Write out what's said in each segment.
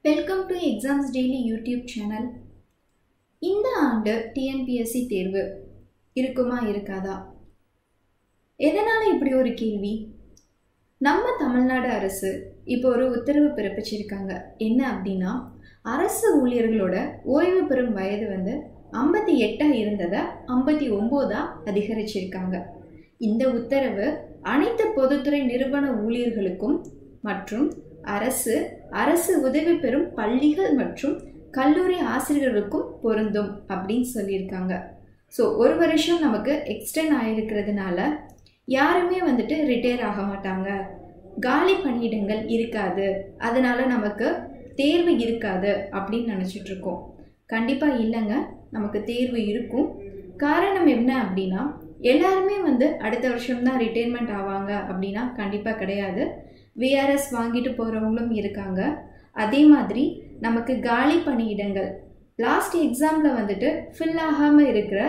Welcome to exams daily YouTube channel. இந்த ஆண்டு TNPSC தேர்வு இருக்குமா இருக்காதா? எதனால இப்படி ஒரு கேள்வி? நம்ம தமிழ்நாடு அரசு இப்போ ஒரு உத்தரவு பிறப்பிச்சிருக்காங்க. என்ன அப்படின்னா, அரசு ஊழியர்களோட ஓய்வு பெறும் வயது 58 இருந்ததை 59 அதிகரிச்சிருக்காங்க. இந்த உத்தரவு அனைத்து பொதுத்துறை நிறுவன ஊழியர்களுக்கும் மற்றும் அரசு உதவி பெறும் பள்ளிகள் மற்றும் கல்லூரி ஆசிரியர்களுக்கும் பொருந்தும் அப்படின்னு சொல்லியிருக்காங்க. ஸோ ஒரு வருஷம் நமக்கு எக்ஸ்டெண்ட் ஆகிருக்கிறதுனால யாருமே ரிட்டையர் ஆக மாட்டாங்க, காலி பணியிடங்கள் இருக்காது, அதனால நமக்கு தேர்வு இருக்காது அப்படின்னு நினச்சிட்டு இருக்கோம். கண்டிப்பாக இல்லைங்க, நமக்கு தேர்வு இருக்கும். காரணம் என்ன அப்படின்னா, எல்லாருமே அடுத்த வருஷம்தான் ரிட்டையர்மெண்ட் ஆவாங்க அப்படின்னா கண்டிப்பாக கிடையாது. விஆர்எஸ் வாங்கிட்டு போகிறவங்களும் இருக்காங்க. அதே மாதிரி நமக்கு காலி பணியிடங்கள் லாஸ்ட் எக்ஸாமில் ஃபில் ஆகாமல் இருக்கிற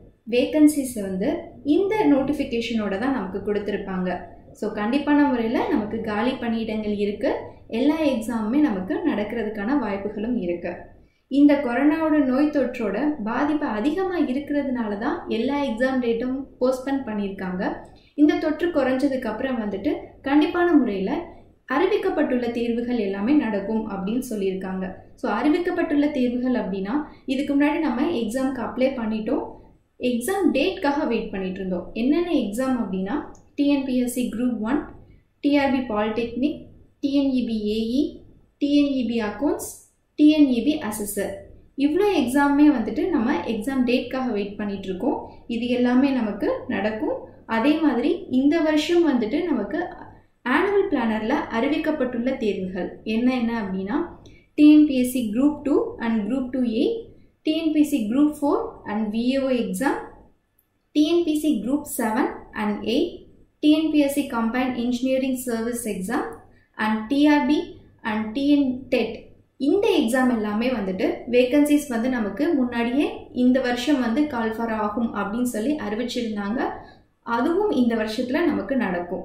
வேக்கன்சிஸை இந்த நோட்டிஃபிகேஷனோட தான் நமக்கு கொடுத்துருப்பாங்க. ஸோ கண்டிப்பான முறையில் நமக்கு காலி பணியிடங்கள் இருக்குது. எல்லா எக்ஸாமுமே நமக்கு நடக்கிறதுக்கான வாய்ப்புகளும் இருக்குது. இந்த கொரோனாவோட நோய் தொற்றோட பாதிப்பு அதிகமாக இருக்கிறதுனால தான் எல்லா எக்ஸாம் டேட்டும் போஸ்ட்போன் பண்ணியிருக்காங்க. இந்த தொற்று குறைஞ்சதுக்கு அப்புறம் கண்டிப்பான முறையில் அறிவிக்கப்பட்டுள்ள தேர்வுகள் எல்லாமே நடக்கும் அப்படின்னு சொல்லியிருக்காங்க. ஸோ அறிவிக்கப்பட்டுள்ள தேர்வுகள் அப்படின்னா, இதுக்கு முன்னாடி நம்ம எக்ஸாமுக்கு அப்ளை பண்ணிட்டோம், எக்ஸாம் டேட்காக வெயிட் பண்ணிட்டு இருந்தோம். என்னென்ன எக்ஸாம் அப்படின்னா, TNPSC group 1, TRB polytechnic, TNEB AE, TNEB accounts, TNEB assessor, இவ்வளோ எக்ஸாமே நம்ம எக்ஸாம் டேட்காக வெயிட் பண்ணிட்டு இருக்கோம். இது எல்லாமே நமக்கு நடக்கும். அதே மாதிரி இந்த வருஷம் நமக்கு ஆனுவல் பிளானரில் அறிவிக்கப்பட்டுள்ள தேர்வுகள் என்ன அப்படின்னா, TNPSC group 2 and group 2A, TNPSC group 4 and VAO exam, TNPSC group 7 and 8, TNPSC combined engineering service exam and TRB and TN TET. இந்த எக்ஸாம் எல்லாமே வேகன்சிஸ் நமக்கு முன்னாடியே இந்த வருஷம் கால்ஃபர் ஆகும் அப்படின்னு சொல்லி அறிவிச்சிருந்தாங்க. அதுவும் இந்த வருஷத்தில் நமக்கு நடக்கும்.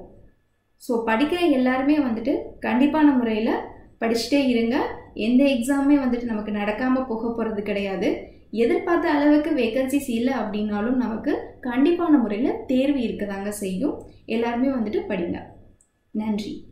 ஸோ படிக்கிற எல்லாருமே கண்டிப்பான முறையில் படிச்சுட்டே இருங்க. எந்த எக்ஸாமே நமக்கு நடக்காமல் போக போகிறது கிடையாது. எதிர்பார்த்த அளவுக்கு வேகன்சிஸ் இல்லை அப்படின்னாலும் நமக்கு கண்டிப்பான முறையில் தேர்வு இருக்கதாங்க செய்யும். எல்லாருமே படிங்க. நன்றி.